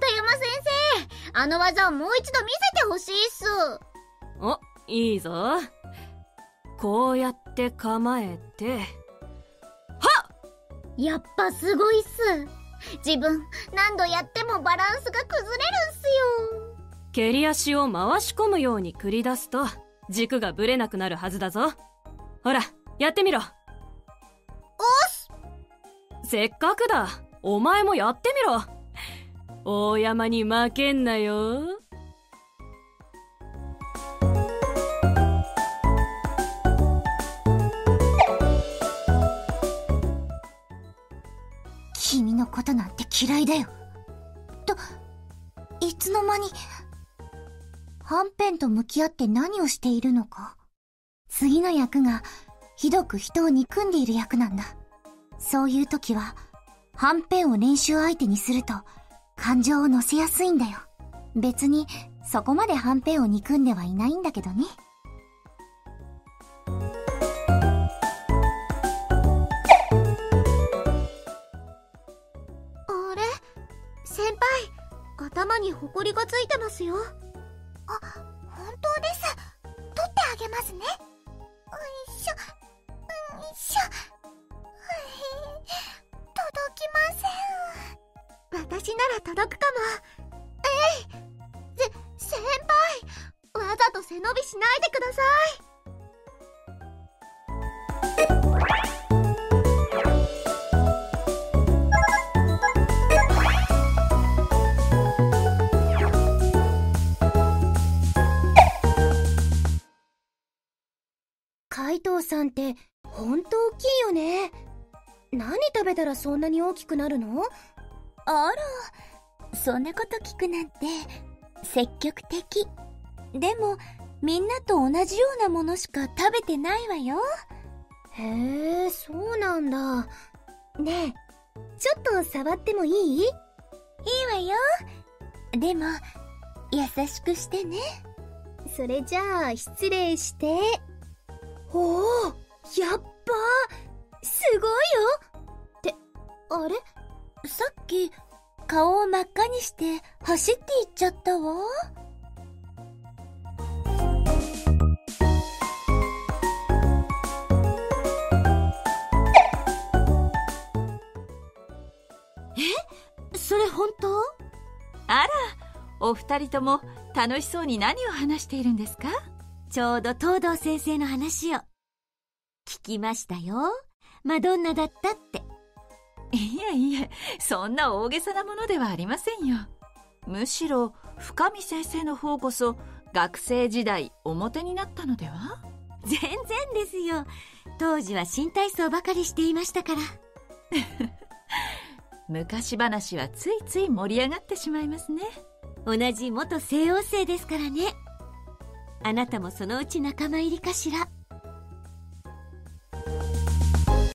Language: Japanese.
山先生、あの技をもう一度見せてほしいっす。 お、いいぞ。こうやって構えて、はっ！ やっぱすごいっす。自分何度やってもバランスが崩れるんすよ。 蹴り足を回し込むように繰り出すと軸がぶれなくなるはずだぞ。ほら、やってみろ。 おっす。 せっかくだ、お前もやってみろ。大山に負けんなよ。 君のことなんて嫌いだよ。と、いつの間に、はんぺんと向き合って何をしているのか。次の役が、ひどく人を憎んでいる役なんだ。そういう時は、はんぺんを練習相手にすると、感情を乗せやすいんだよ。別に、そこまではんぺんを憎んではいないんだけどね。あれ？先輩、頭にホコリがついてますよ。あ、本当です。取ってあげますね。よいしょ、よいしょ。届きません。私なら届くかも。先輩、わざと背伸びしないでください。 海藤さんってほんと大きいよね。何食べたらそんなに大きくなるの？ あら、そんなこと聞くなんて積極的。でもみんなと同じようなものしか食べてないわよ。 へえ、そうなんだ。ねえ、ちょっと触ってもいい？ いいわよ。でも優しくしてね。 それじゃあ失礼して。おお、やっぱすごいよ。ってあれ？ さっき顔を真っ赤にして走っていっちゃったわ。 それ本当？あら、お二人とも楽しそうに何を話しているんですか？ ちょうど東堂先生の話を聞きましたよ。マドンナだったって。 いえいえ、そんな大げさなものではありませんよ。むしろ深見先生の方こそ学生時代表になったのでは？ 全然ですよ。当時は新体操ばかりしていましたから。 昔話はついつい盛り上がってしまいますね。 同じ元西欧生ですからね。あなたもそのうち仲間入りかしら。